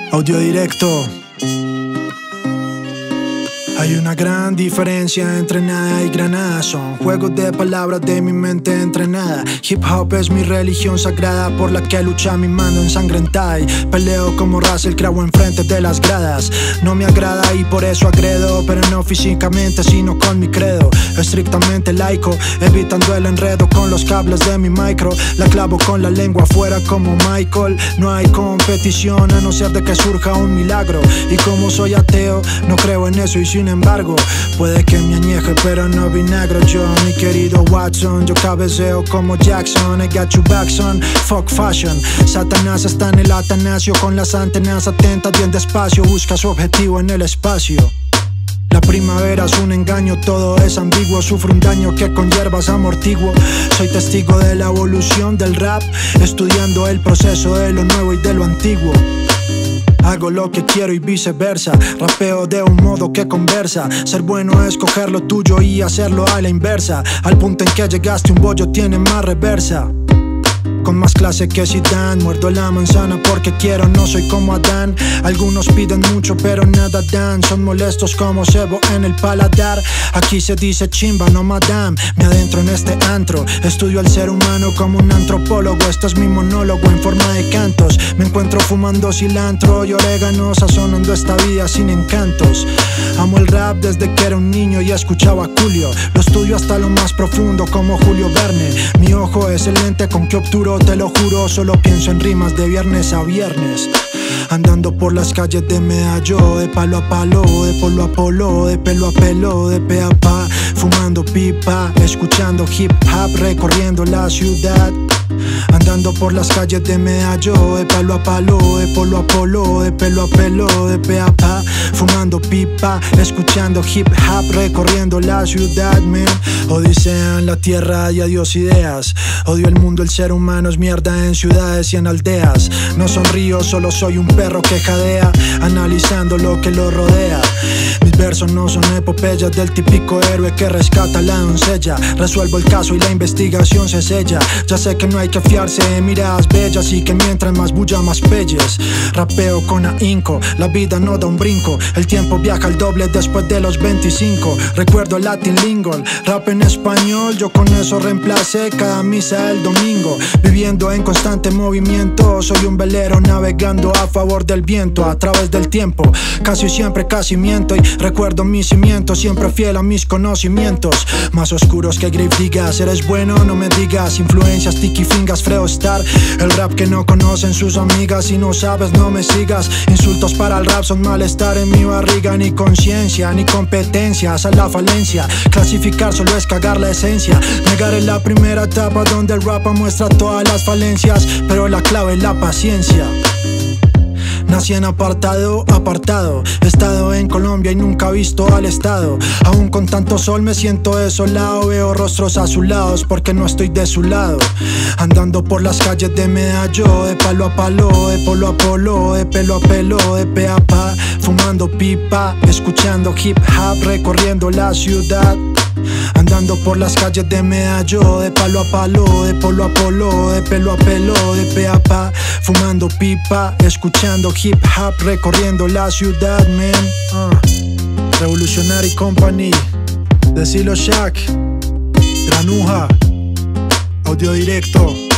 Audio directo. Hay una gran diferencia entre nada y granada. Son juegos de palabras de mi mente entrenada. Hip hop es mi religión sagrada, por la que lucha mi mano ensangrentada. Y peleo como Russell Crowe enfrente de las gradas. No me agrada y por eso agredo, pero no físicamente sino con mi credo. Estrictamente laico, evitando el enredo con los cables de mi micro. La clavo con la lengua afuera como Michael. No hay competición a no ser de que surja un milagro. Y como soy ateo, no creo en eso y sin embargo, puede que me añeje pero no vinagro. Yo, mi querido Watson, yo cabeceo como Jackson. I got you back son, fuck fashion. Satanás está en el Atanasio, con las antenas atentas bien despacio. Busca su objetivo en el espacio. La primavera es un engaño, todo es ambiguo. Sufro un daño que con hierbas amortiguo. Soy testigo de la evolución del rap, estudiando el proceso de lo nuevo y de lo antiguo. Hago lo que quiero y viceversa. Rapeo de un modo que conversa. Ser bueno es coger lo tuyo y hacerlo a la inversa. Al punto en que llegaste un bollo tiene más reversa. Con más clase que Zidane, muerdo la manzana porque quiero, no soy como Adán. Algunos piden mucho pero nada dan. Son molestos como cebo en el paladar. Aquí se dice chimba, no madame. Me adentro en este antro, estudio al ser humano como un antropólogo. Esto es mi monólogo en forma de cantos. Me encuentro fumando cilantro y orégano, sazonando esta vida sin encantos. Amo el rap desde que era un niño y escuchaba a Julio. Lo estudio hasta lo más profundo como Julio Verne. Mi ojo es el lente con que obturo, te lo juro, solo pienso en rimas de viernes a viernes. Andando por las calles de Medallo, de palo a palo, de polo a polo, de pelo a pelo, de pe a pa, fumando pipa, escuchando hip hop, recorriendo la ciudad. Andando por las calles de Medallo, de palo a palo, de polo a polo, de pelo a pelo, de pe a pa, fumando pipa, escuchando hip hop, recorriendo la ciudad, man. Odisea en la tierra y adiós ideas. Odio el mundo, el ser humano es mierda en ciudades y en aldeas. No sonrío, solo soy un perro que jadea, analizando lo que lo rodea. Mis versos no son epopeyas del típico héroe que rescata a la doncella. Resuelvo el caso y la investigación se sella. Ya sé que no hay que fiarse de miradas bellas y que mientras más bulla más pelles. Rapeo con ahínco, la vida no da un brinco. El tiempo viaja al doble después de los 25. Recuerdo el Latin lingo, rap en español, yo con eso reemplacé cada misa el domingo. Viviendo en constante movimiento, soy un velero navegando a favor del viento. A través del tiempo, casi siempre casi miento. Y recuerdo mis cimientos, siempre fiel a mis conocimientos. Más oscuros que Grave Digas, eres bueno, no me digas. Influencias, Tiki Fingas, Freo Star. El rap que no conocen sus amigas. Si no sabes no me sigas. Insultos para el rap son malestar en mi barriga. Ni conciencia, ni competencias a la falencia. Clasificar solo es cagar la esencia. Negar en la primera etapa donde el rap muestra todas las falencias, pero la clave es la paciencia. Nací en apartado, he estado en Colombia y nunca he visto al estado. Aún con tanto sol me siento desolado. Veo rostros azulados porque no estoy de su lado. Andando por las calles de Medallo, de palo a palo, de polo a polo, de pelo a pelo, de pe a pa, fumando pipa, escuchando hip hop, recorriendo la ciudad. Andando por las calles de Medallo, de palo a palo, de polo a polo, de pelo a pelo, de pe a pa, fumando pipa, escuchando hip hop, recorriendo la ciudad, man. Revolutionary Company, de Silo Shack, Granuja, audio directo.